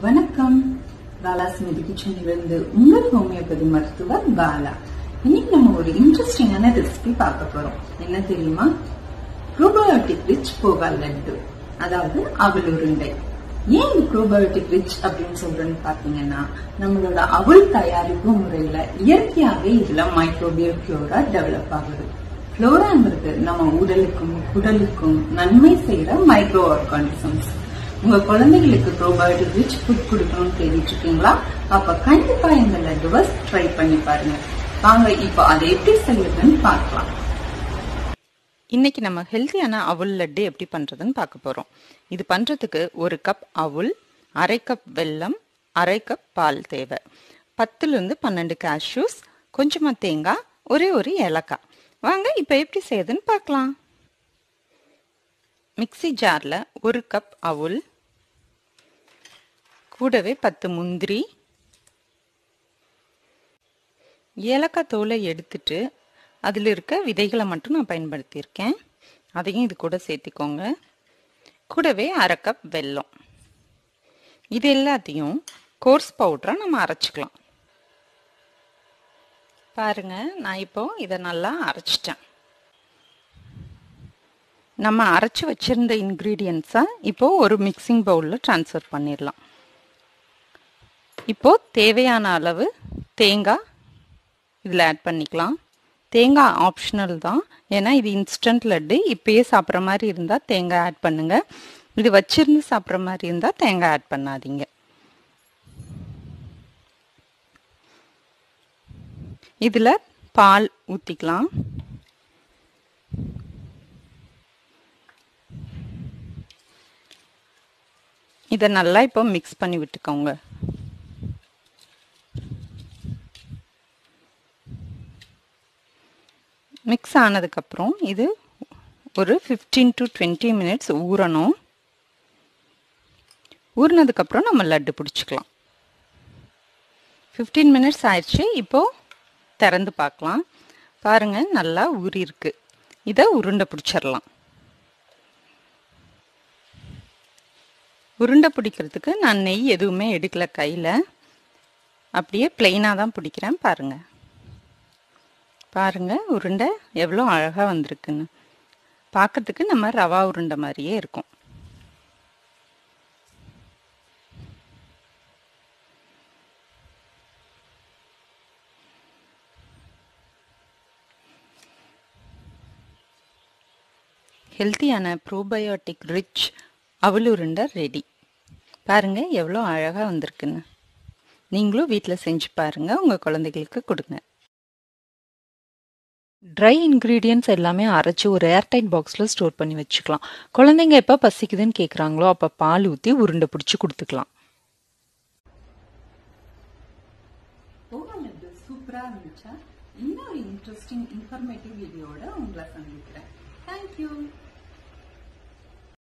வணக்கம். பாலா ஸ்மிதி கிச்சனிலிருந்து உங்கள் ஹோமியோபதி மருத்துவர் பாலா. இன்னைக்கு நம்ம ஒரு இன்ட்ரெஸ்டிங்கான ரெசிபி பார்க்க போறோம். என்ன தெரியுமா? ப்ரோபயோட்டிக் ரிச் போகா லட்டு, அதாவது அவல் உருண்டை. ஏன் இந்த ப்ரோபயோட்டிக் ரிச் அப்படின்னு சொல்றேன்னு பாத்தீங்கன்னா, நம்மளோட அவல் தயாரிப்பு முறையில இயற்கையாவே இதுல மைக்ரோபியல் ஃப்ளோரா டெவலப் ஆகுது. ஃப்ளோராங்கிறது நம்ம உடலுக்கும் குடலுக்கும் நன்மை செய்யற மைக்ரோ ஆர்கானிசம்ஸ். உங்க குழந்தைகளுக்கு ப்ரோபயோட்டிக் ரிச் ஃபுட் கொடுக்கணும்னு தேடிட்டு இருக்கீங்களா? அப்ப கண்டிப்பா இந்த லட்டுவை ட்ரை பண்ணி பாருங்க. வாங்க இப்ப அதை எப்படி செய்யறதுன்னு பார்க்கலாம். இன்னைக்கு நம்ம ஹெல்த்தியான அவல் லட்டு எப்படி பண்றதுன்னு பார்க்க போறோம். இது பண்றதுக்கு 1 கப் அவல், 1/2 கப் வெல்லம், 1/2 கப் பால் தேவை. 10 to 12 கேஷ்யூஸ், கொஞ்சமா தேங்காய், ஒரு ஏலக்காய். வாங்க இப்ப எப்படி செய்யறதுன்னு பார்க்கலாம். மிக்ஸி ஜார்ல 1 கப் அவல், கூடவே 10 முந்திரி, ஏலக்காய் தோலை எடுத்துட்டு அதில் இருக்க விதைகளை மட்டும் நான் பயன்படுத்தியிருக்கேன். அதையும் இது கூட சேர்த்துக்கோங்க. கூடவே 1/2 கப் வெல்லம். இது எல்லாத்தையும் கோர்ஸ் பவுடராக நம்ம அரைச்சிக்கலாம். பாருங்க, நான் இப்போ இதை நல்லா அரைச்சிட்டேன். நம்ம அரைச்சி வச்சிருந்த இன்க்ரீடியன்ஸை இப்போ ஒரு மிக்சிங் பவுலில் ட்ரான்ஸ்ஃபர் பண்ணிடலாம். இப்போ தேவையான அளவு தேங்காய் இதில் ஆட் பண்ணிக்கலாம். தேங்காய் ஆப்ஷனல் தான், ஏன்னா இது இன்ஸ்டன்ட் லட்டு. இப்பயே சாப்பிட்ற மாதிரி இருந்தால் தேங்காய் ஆட் பண்ணுங்க. இது வச்சிருந்து சாப்பிட்ற மாதிரி இருந்தால் தேங்காய் ஆட் பண்ணாதீங்க. இதில் பால் ஊற்றிக்கலாம். இதை நல்லா இப்போ மிக்ஸ் பண்ணி விட்டுக்கோங்க. மிக்ஸ் ஆனதுக்கப்புறம் இது ஒரு 15 to 20 minutes ஊறணும். ஊறினதுக்கப்புறம் நம்ம லட்டு பிடிச்சிக்கலாம். 15 minutes ஆயிடுச்சு. இப்போது திறந்து பார்க்கலாம். பாருங்கள், நல்லா ஊறி இருக்கு. இதை உருண்டை பிடிச்சிடலாம். உருண்டை பிடிக்கிறதுக்கு நான் நெய் எதுவுமே எடுக்கல கையில், அப்படியே பிளெயினாக தான் பிடிக்கிறேன். பாருங்கள் பாருங்கள், உருண்டை எவ்வளோ அழகாக வந்திருக்குன்னு. பார்க்கறதுக்கு நம்ம ரவா உருண்டை மாதிரியே இருக்கும். ஹெல்த்தியான ப்ரோபயோட்டிக் ரிச் அவல் உருண்டை ரெடி. பாருங்கள் எவ்வளோ அழகாக வந்திருக்குன்னு. நீங்களும் வீட்டில் செஞ்சு பாருங்கள், உங்கள் குழந்தைகளுக்கு கொடுங்க. ட்ரை இன்க்ரீடியன்ட்ஸ் எல்லாமே அரைச்சி ஒரு ஏர்டைட் பாக்ஸில் ஸ்டோர் பண்ணி வச்சுக்கலாம். குழந்தைங்க எப்போ பசிக்குதுன்னு கேட்குறாங்களோ அப்போ பால் ஊற்றி உருண்டை பிடிச்சி கொடுத்துக்கலாம். சூப்பரா இருந்துச்சா? இன்னொரு இன்ட்ரெஸ்டிங் இன்ஃபர்மேட்டிவ் வீடியோட உங்களை சந்திக்கிறேன். தேங்க்யூ.